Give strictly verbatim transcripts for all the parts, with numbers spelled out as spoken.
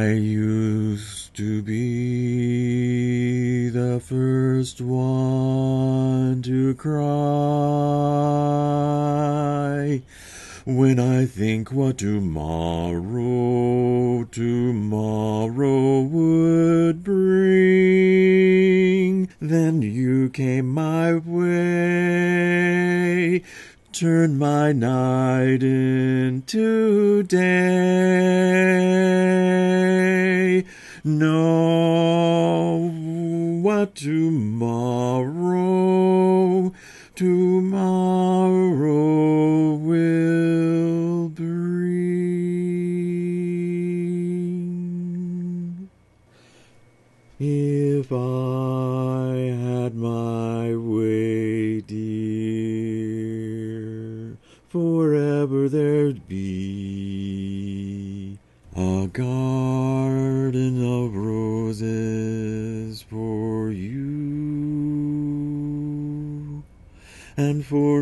I used to be the first one to cry when I think what tomorrow, tomorrow would bring. Then you came my way, turned my night into day. Know what tomorrow, tomorrow will bring. If I had my way, dear, forever there'd be a garden of roses for you, and for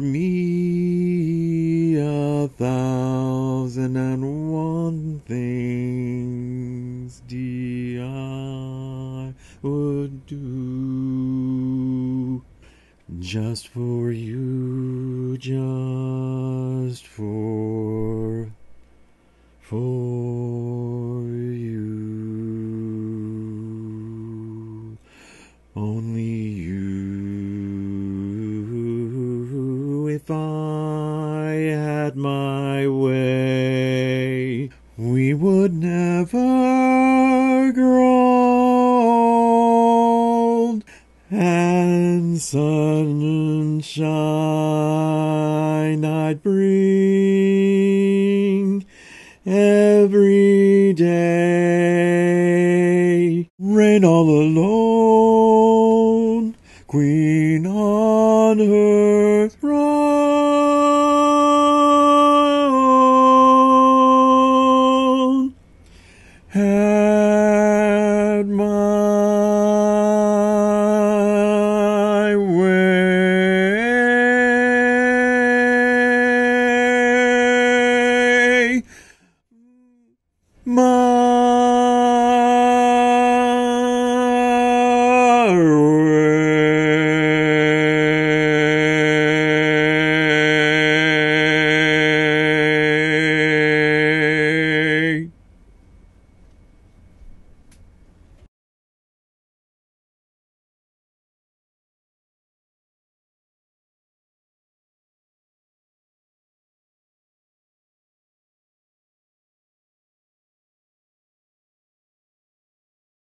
me a thousand and one things, dear, I would do just for you, just for, for you, only you. If I had my way, we would never grow old, and sunshine I'd bring every day. Reign all alone, queen on her throne. Had my way, my